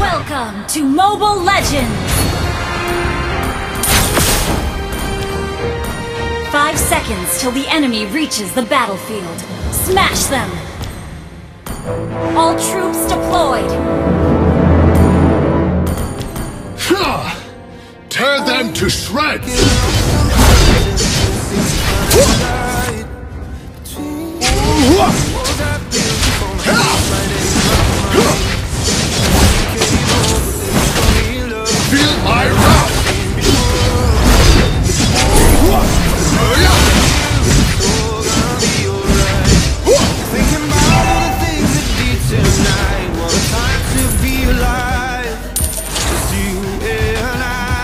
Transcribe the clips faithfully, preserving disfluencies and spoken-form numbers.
Welcome to Mobile Legends! Five seconds till the enemy reaches the battlefield. Smash them! All troops deployed! Tear them to shreds! Feel my wrath! Thinking about all the things that did tonight. What a time to be alive. Just you and I.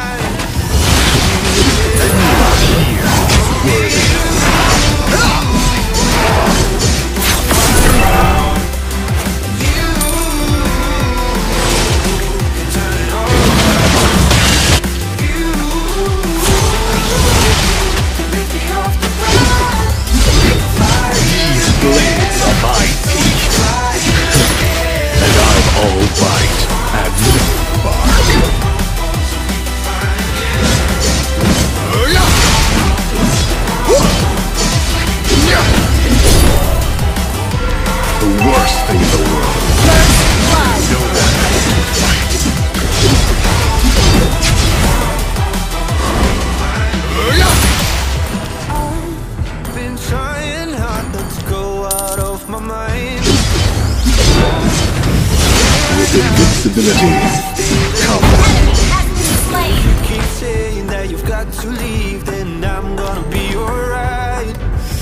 Invincibility. Come. You keep saying that you've got to leave, then I'm gonna be alright.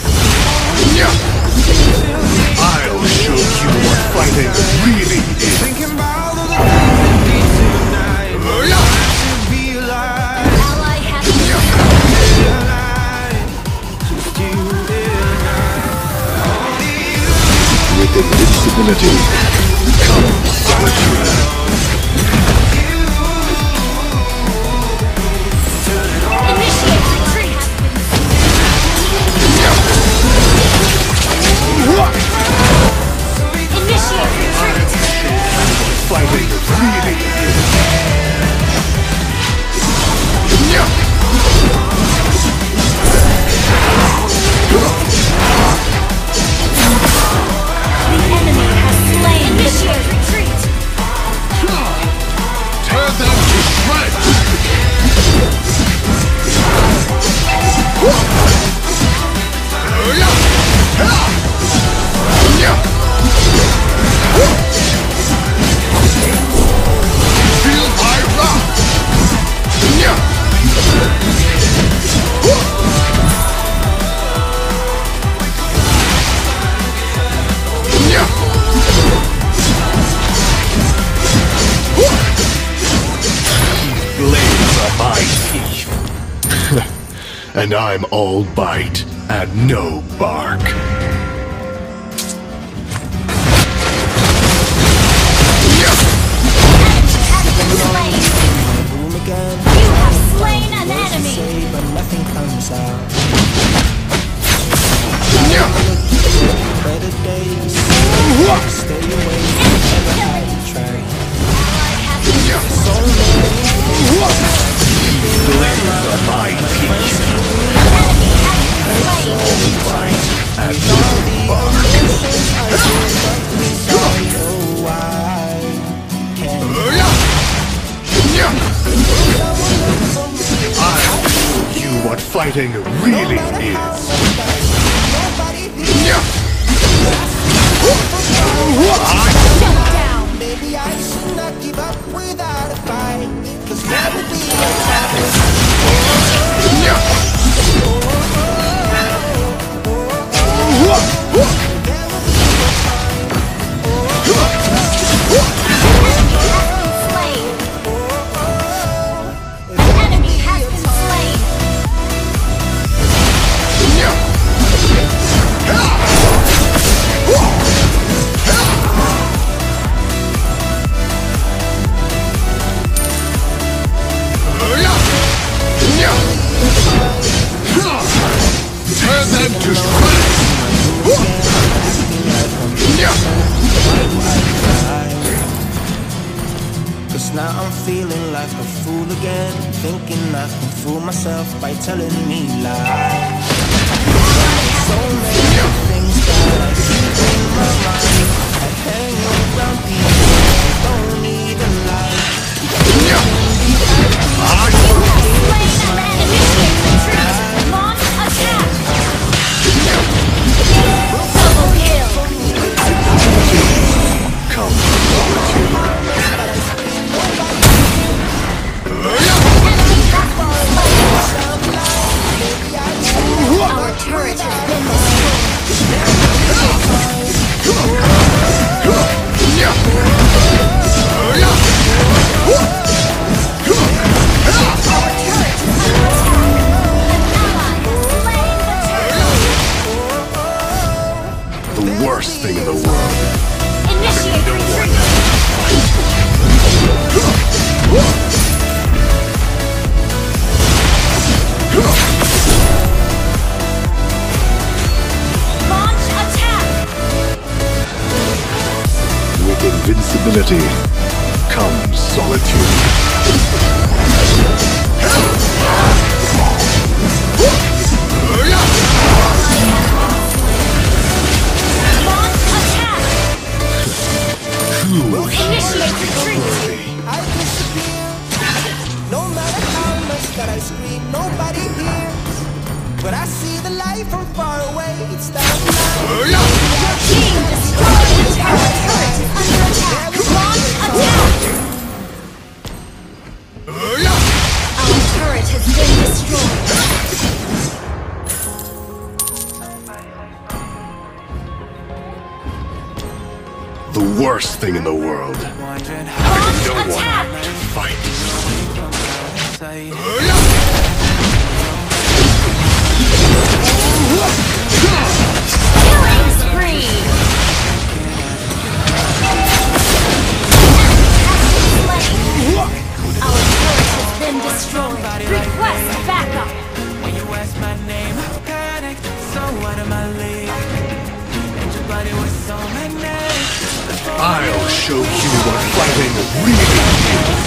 I'll show you what fighting really is. Thinking about all the things that need tonight. What a time to be alive. Ally has been Just you and I. With invincibility comes solitude. Initiate retreat! Initiate retreat! Fighting really is. The enemy has slain. Initiate retreat! Tear them to shreds! Feel my wrath! Blades are my teeth. And I'm all bite and no bark. Boom again. You have slain an enemy! Say, but nothing comes out. Better days. Stay away from every try. So Blades are my teeth. And no bark. I'll show you what fighting really is. Shut down! Maybe I should not give up without a fight. Cause that would be a time. Slain! The enemy has been slain! Cause now I'm feeling like a fool again, thinking I can fool myself by telling me lies. So many things that I keep in my mind, I hang around people I don't even like. Launch attack! Double kill! Come, solitude. Our turret has been destroyed. The worst thing in the world. Initiate retreat! Launch attack! With invincibility comes solitude. Launch attack! Initiate retreat! I disappear. No matter how much that I scream, nobody hears. But I see the light from far away. It's down now. Your team destroyed the turret! Turret is under attack! Launch attack! Our turret has been destroyed! The worst thing in the world. Wondering how Launch No one attack! to fight. tight. Killing spree! Our turret has been destroyed. Request backup. When you ask my name, I panicked. So what am I leaving? And your body was so magnetic. I'll show you what fighting really is.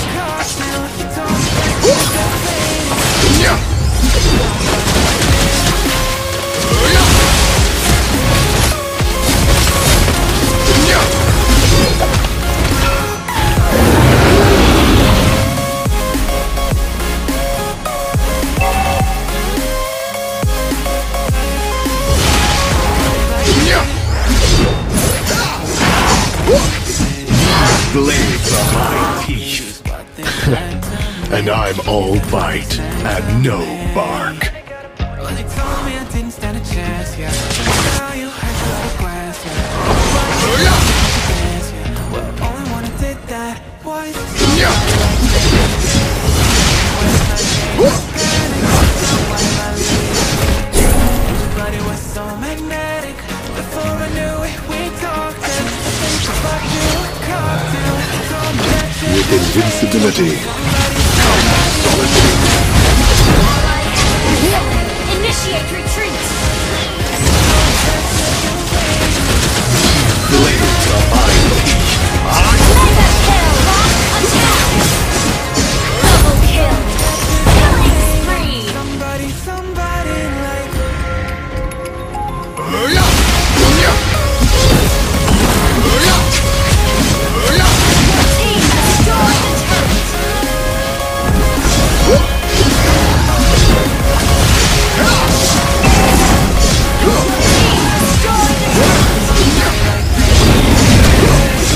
Blades are my teeth. And I'm all bite and no bark. Well, they told me I didn't stand a chance, yeah. Now you had a lot of glass, yeah. Well, only one who did that was Everybody was so magnetic. Before I knew it, we talked and things about you, cocktail. Told me that you With invincibility comes solitude. Initiate retreat! Blades are my teeth. Mega kill! Launch attack! Double kill! Killing spree! somebody, somebody like Team destroy the turret! Team destroy the turret!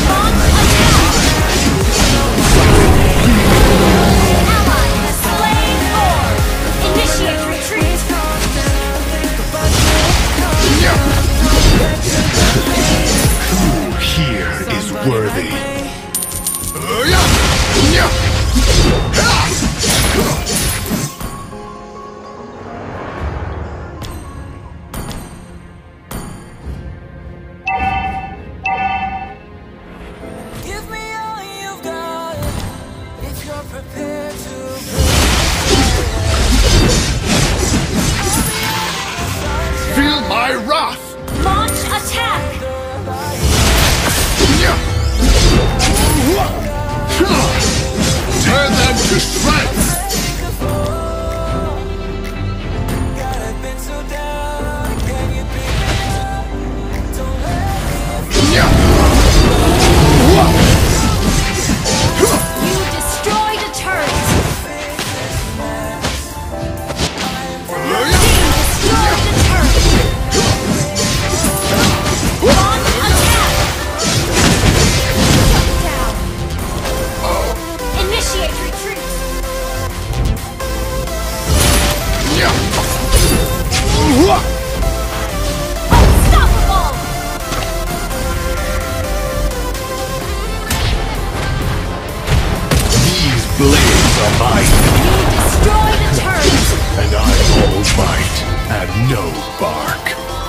Initiate retreat! Unstoppable! These blades are mine, You destroyed a turret! and I'm all bite and no bark.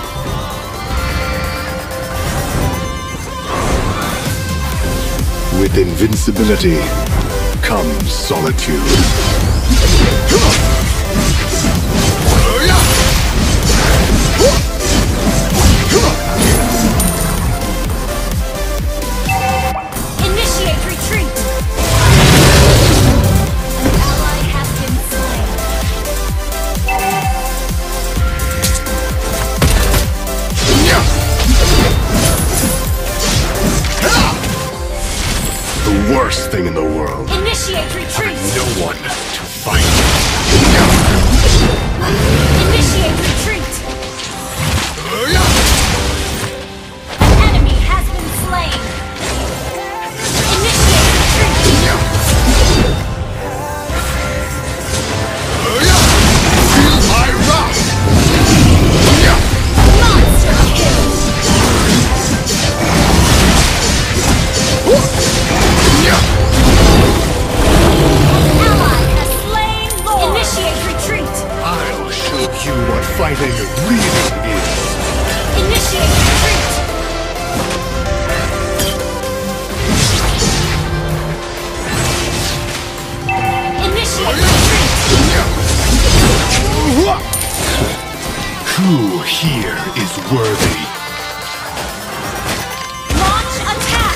With invincibility comes solitude. Initiate retreat! An ally has been slain. The worst thing in the world. Initiate retreat! No one to fight. Initiate retreat! An enemy has been slain! Initiate retreat! Feel my wrath! Monster kill! Ally has slain Lord! Initiate retreat! I'll show you what fighting really is. Initiate retreat! Initiate retreat! Who here is worthy? Launch attack!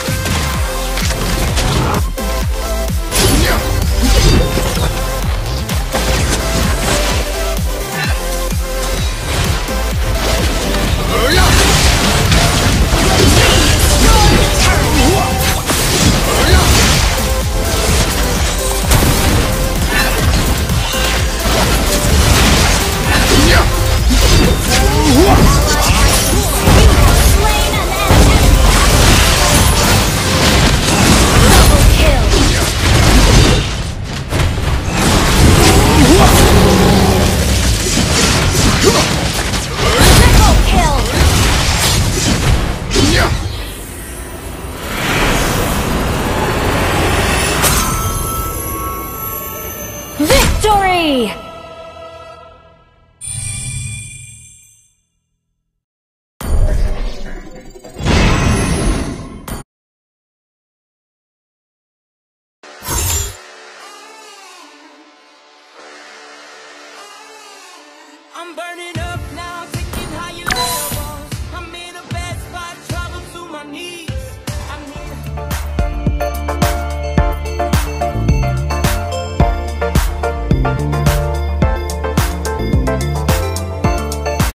Victory! I'm burning